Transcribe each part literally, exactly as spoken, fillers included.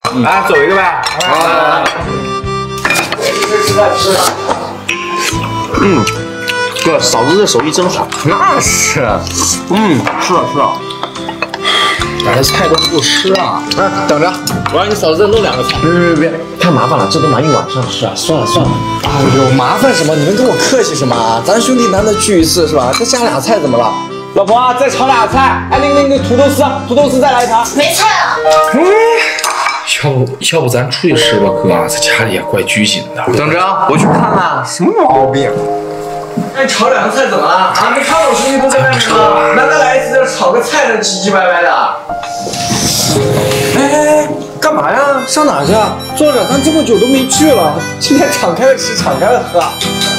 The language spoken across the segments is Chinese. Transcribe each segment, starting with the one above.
来走一个呗。啊。吃饭吃饭。嗯，哥，嫂子这手艺真好。 那是。 嗯，是啊是啊。 咱这菜都不够吃啊！ 哎，等着，我让你嫂子再弄两个菜。 别别别别，太麻烦了，这都忙一晚上的事啊！算了算了。 哎呦，麻烦什么？你们跟我客气什么啊？咱兄弟难得聚一次是吧？再加俩菜怎么了？ 老婆啊，再炒俩菜。哎，那个那个土豆丝，土豆丝再来一盘。 没菜了。 嗯，要不要不咱出去吃吧，哥，在家里也怪拘谨的。 等着，我去看看什么毛病。哎，炒两个菜怎么了？啊，没看我兄弟都在外面吗？难得来一次就炒个菜呢，唧唧歪歪的。 哎，干嘛呀？上哪去啊？坐着，咱这么久都没聚了，今天敞开了吃，敞开了喝。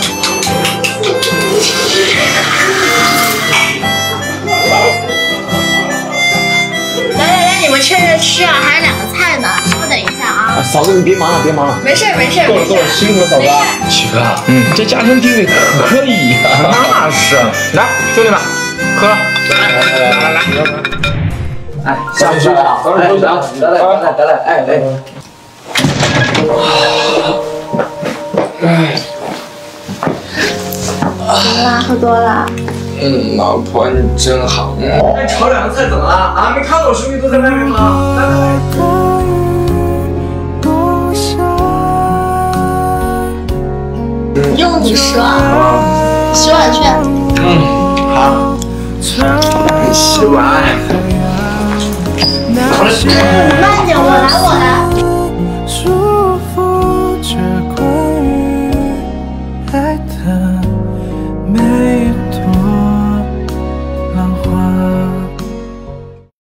来来来，你们趁着吃啊，还有两个菜呢，稍等一下啊。 啊，嫂子你别忙了，别忙了。 没事没事， 够了够了，辛苦了，嫂子。 启哥，嗯，这家庭地位可以呀。 那是。来，兄弟们，喝。来来来来来来。哎，下去啊！早点休息啊！得嘞得嘞得嘞，哎哎。 哎。怎么啦？喝多了？ 嗯，老婆你真好。 哎，炒两个菜怎么了？啊，没看到我兄弟都在外面吗？来来来。 用你说。洗碗去。 嗯，好。洗碗。 慢点，我来。